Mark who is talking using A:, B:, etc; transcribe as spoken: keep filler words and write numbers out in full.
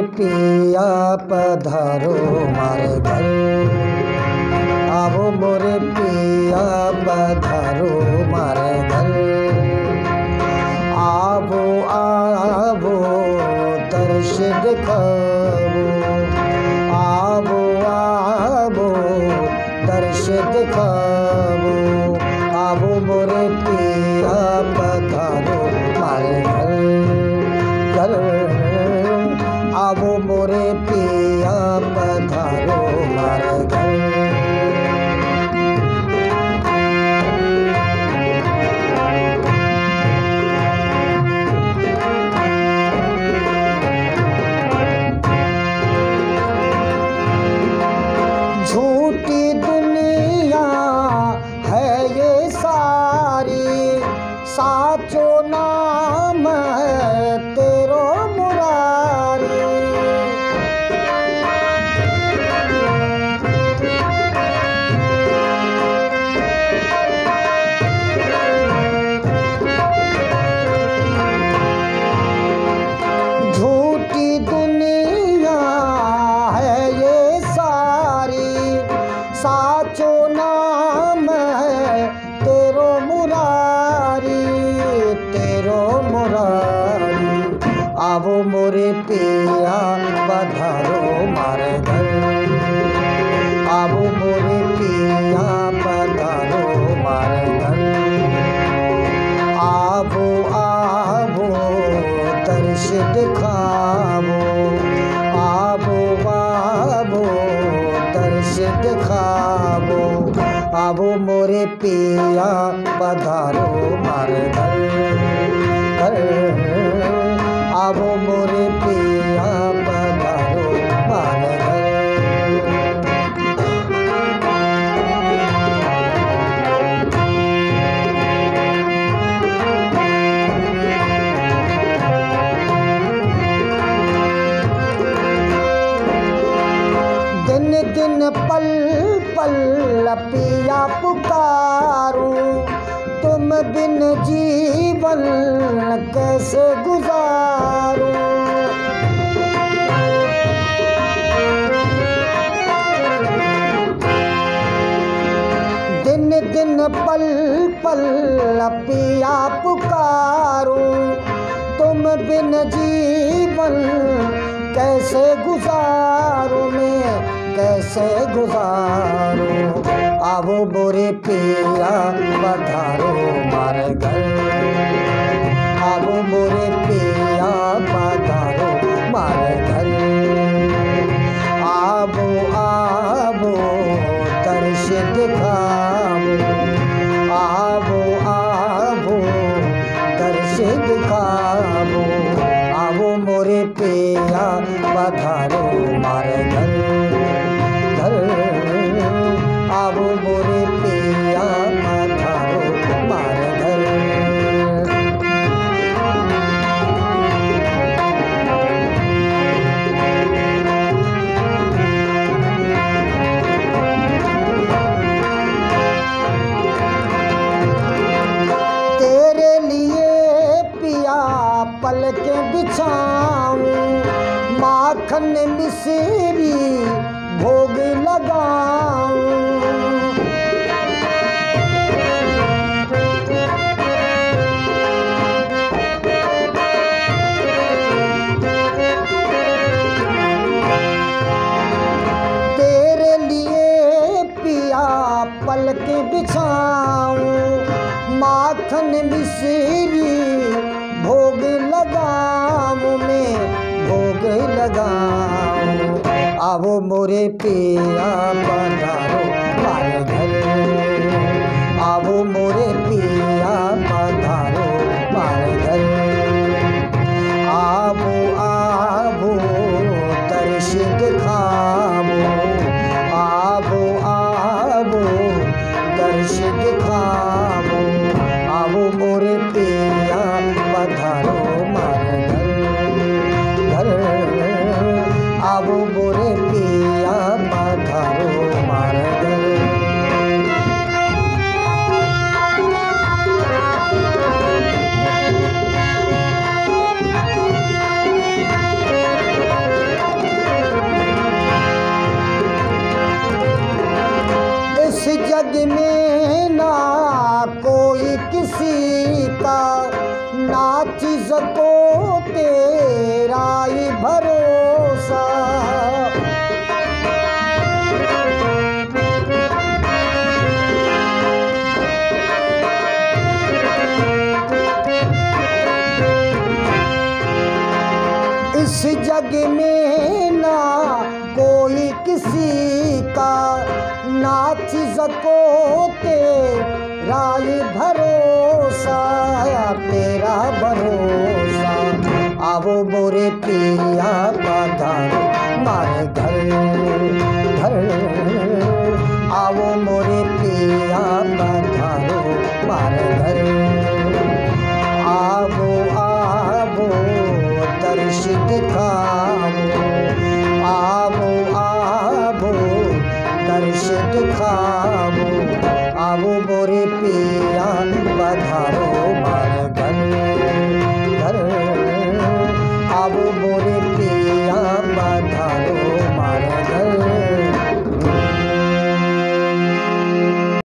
A: पिया पधारो मारे घर, आवो मोरे पिया पधारो मारे घर। आवो आवो दर्श दिखावो, आवो आवो दर्श दिखावो, आवो मोरे पिया पधारो मारे घर घर। आवो मोरे पिया पधारो मारे घर। झूठी दुनिया है ये सारी, साचो नाम है तेरो मुरारी। झूठी दुनिया है ये सारी, साचो नाम है तेरो मुरारी तेरो मुरारी। आवो मोरे पिया पधारो मारे घर, आवो मोरे पिया पधारो मारे घर। आवो आवो दर्श दिखावो, आवो आवो दर्श दिखावो, आवो मोरे पिया पधारो मारे घर घर। आवो मोरे पिया पधारो मारे घर। दिन दिन पल पल पिया पुकारूं, तुम बिन जीवन कैसे गुजारूं। दिन दिन पल पल पिया पुकारूं, तुम बिन जीवन कैसे गुजारूं मैं कैसे गुजारूं। आवो मोरे पिया पधारो मारे घर, आवो मोरे पिया पधारो मारे घर। आवो आवो दर्श दिखावो, आवो आवो दर्श दिखावो, आवो मोरे पिया पधारो मारे घर घर। आवो मोरे पिया पधारो मारे घर। तेरे लिए पिया पलके बिछाऊं, माखन मिश्री भोग लगाऊं। तेरे लिए पिया पलके बिछाऊं, माखन मिश्री भोग लगाऊं मैं भोग लगाऊं। आवो मोरे पिया पधारो मारे घर, आवो मोरे पिया पधारो मारे घर। आवो आवो दर्श दिखावो, आवो आवो दर्श दिखावो, आवो मोरे पिया पधारो मारे घर घर। आवो मोरे पिया पधारो मारे घर। राय भरोसा तेरा भरोसा। आवो मोरे पिया पधारो मारे घर घर। आवो मोरे पिया पधारो मारे घर। आवो आवो दर्श दिखा